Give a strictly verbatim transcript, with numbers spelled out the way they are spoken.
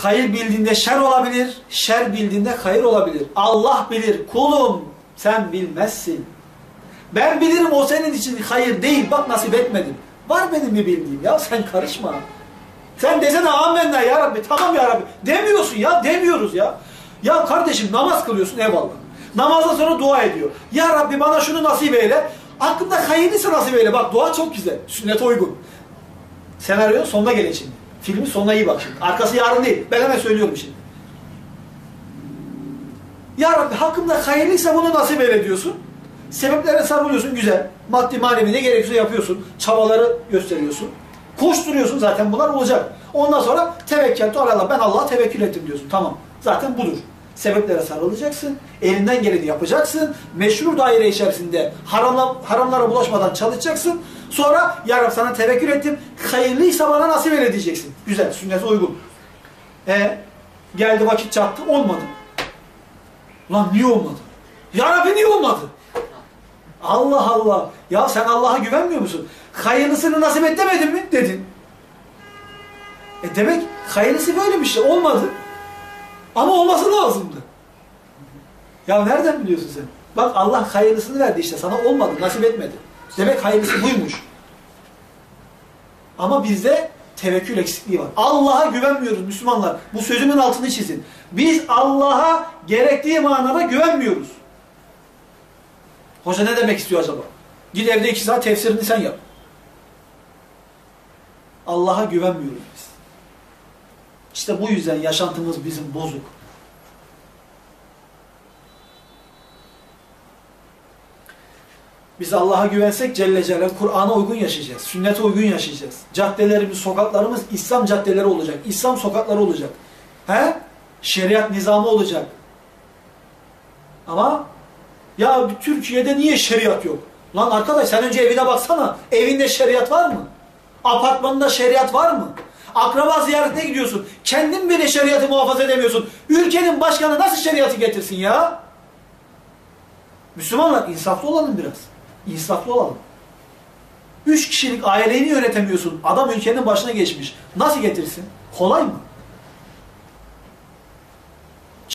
Hayır bildiğinde şer olabilir, şer bildiğinde hayır olabilir. Allah bilir, kulum sen bilmezsin. Ben bilirim o senin için hayır değil, bak nasip etmedim. Var benim mi bildiğim ya, sen karışma. Sen desene amenna ya Rabbi, tamam ya Rabbi. Demiyorsun ya, demiyoruz ya. Ya kardeşim namaz kılıyorsun eyvallah. Namazdan sonra dua ediyor. Ya Rabbi bana şunu nasip eyle. Aklımda hayırlısı nasip eyle. Bak dua çok güzel, sünnete uygun. Senaryo sonuna gelin şimdi. Filmin sonuna iyi bak şimdi. Arkası yarın değil. Ben hemen söylüyorum şimdi. Ya Rabbi hakkımda hayırlıysa bunu nasip eyle diyorsun. Sebeplere sarılıyorsun güzel. Maddi manevi ne gerekiyorsa yapıyorsun. Çabaları gösteriyorsun. Koşturuyorsun zaten bunlar olacak. Ondan sonra tevekkül tu alallah. Ben Allah'a tevekkül ettim diyorsun. Tamam. Zaten budur. Sebeplere sarılacaksın. Elinden geleni yapacaksın. Meşru daire içerisinde haramla, haramlara bulaşmadan çalışacaksın. Sonra ya Rabbi sana tevekkül ettim. Hayırlıysa bana nasip eyle diyeceksin. Güzel. Sünnete uygun. E, geldi vakit çattı. Olmadı. Ulan niye olmadı? Ya Rabbi niye olmadı? Allah Allah. Ya sen Allah'a güvenmiyor musun? Hayırlısını nasip et demedin mi? Dedin. E demek hayırlısı böyle bir şey. Olmadı. Ama olması lazımdı. Ya nereden biliyorsun sen? Bak Allah hayırlısını verdi işte. Sana olmadı. Nasip etmedi. Demek hayırlısı buymuş. Ama bizde tevekkül eksikliği var. Allah'a güvenmiyoruz Müslümanlar. Bu sözümün altını çizin. Biz Allah'a gerektiği manada güvenmiyoruz. Hoca ne demek istiyor acaba? Git evde iki saat tefsirini sen yap. Allah'a güvenmiyoruz biz. İşte bu yüzden yaşantımız bizim bozuk. Biz Allah'a güvensek Celle Celaluhu Kur'an'a uygun yaşayacağız. Sünnete uygun yaşayacağız. Caddelerimiz, sokaklarımız İslam caddeleri olacak. İslam sokakları olacak. He? Şeriat nizamı olacak. Ama ya Türkiye'de niye şeriat yok? Lan arkadaş sen önce evine baksana. Evinde şeriat var mı? Apartmanında şeriat var mı? Akraba ziyaretine gidiyorsun. Kendin bile şeriatı muhafaza edemiyorsun. Ülkenin başkanı nasıl şeriatı getirsin ya? Müslümanlar insaflı olalım biraz. İnsaflı olalım. Üç kişilik aileni yönetemiyorsun. Adam ülkenin başına geçmiş. Nasıl getirsin? Kolay mı?